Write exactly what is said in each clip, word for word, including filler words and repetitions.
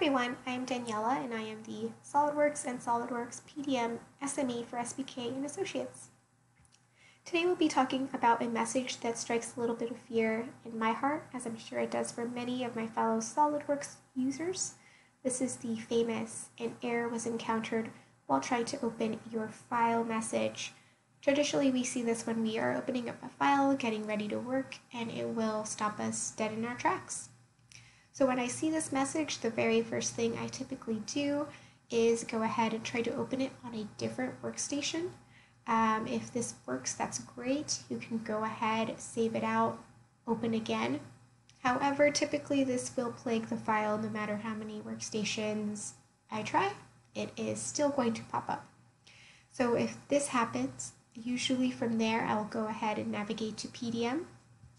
everyone, I am Daniela and I am the SolidWorks and SolidWorks P D M S M E for S P K and Associates. Today we'll be talking about a message that strikes a little bit of fear in my heart, as I'm sure it does for many of my fellow SolidWorks users. This is the famous "an error was encountered while trying to open your file" message. Traditionally, we see this when we are opening up a file, getting ready to work, and it will stop us dead in our tracks. So when I see this message, the very first thing I typically do is go ahead and try to open it on a different workstation. Um, if this works, that's great. You can go ahead, save it out, open again. However, typically this will plague the file no matter how many workstations I try. It is still going to pop up. So if this happens, usually from there I'll go ahead and navigate to P D M.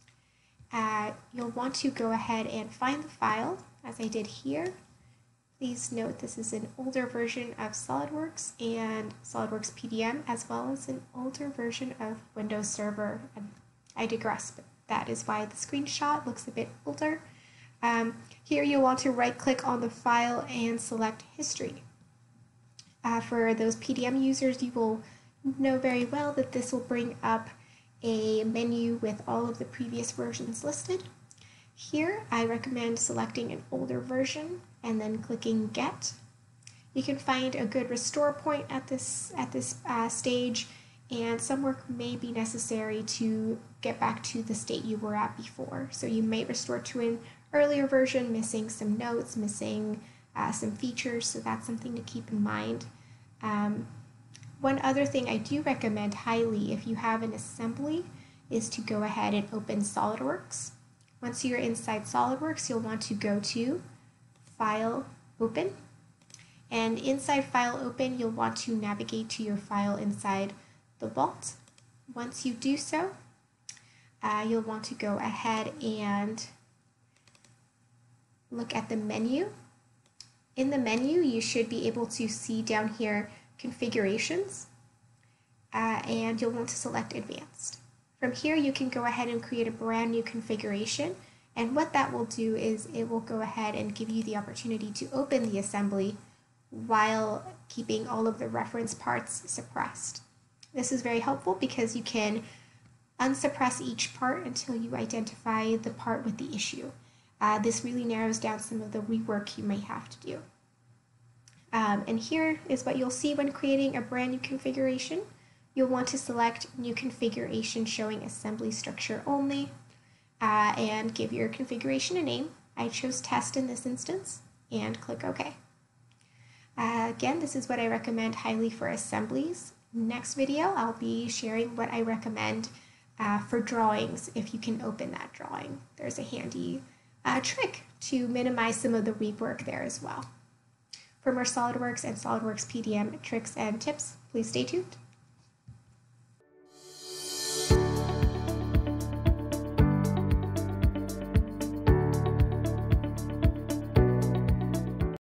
Uh, you'll want to go ahead and find the file, as I did here. Please note this is an older version of SolidWorks and SolidWorks P D M, as well as an older version of Windows Server. And I digress, but that is why the screenshot looks a bit older. Um, here you'll want to right-click on the file and select History. Uh, for those P D M users, you will know very well that this will bring up a menu with all of the previous versions listed. Here, I recommend selecting an older version and then clicking Get. You can find a good restore point at this, at this uh, stage, and some work may be necessary to get back to the state you were at before. So you may restore to an earlier version, missing some notes, missing uh, some features, so that's something to keep in mind. Um, One other thing I do recommend highly if you have an assembly is to go ahead and open SolidWorks. Once you're inside SolidWorks, you'll want to go to File, Open. And inside File, Open, you'll want to navigate to your file inside the vault. Once you do so, uh, you'll want to go ahead and look at the menu. In the menu, you should be able to see down here configurations, uh, and you'll want to select advanced. From here you can go ahead and create a brand new configuration, and what that will do is it will go ahead and give you the opportunity to open the assembly while keeping all of the reference parts suppressed. This is very helpful because you can unsuppress each part until you identify the part with the issue. Uh, this really narrows down some of the rework you may have to do. Um, and here is what you'll see when creating a brand new configuration. You'll want to select New Configuration Showing Assembly Structure Only, uh, and give your configuration a name. I chose Test in this instance, and click OK. Uh, again, this is what I recommend highly for assemblies. Next video, I'll be sharing what I recommend uh, for drawings if you can open that drawing. There's a handy uh, trick to minimize some of the rework there as well. For more SolidWorks and SolidWorks P D M tricks and tips, please stay tuned.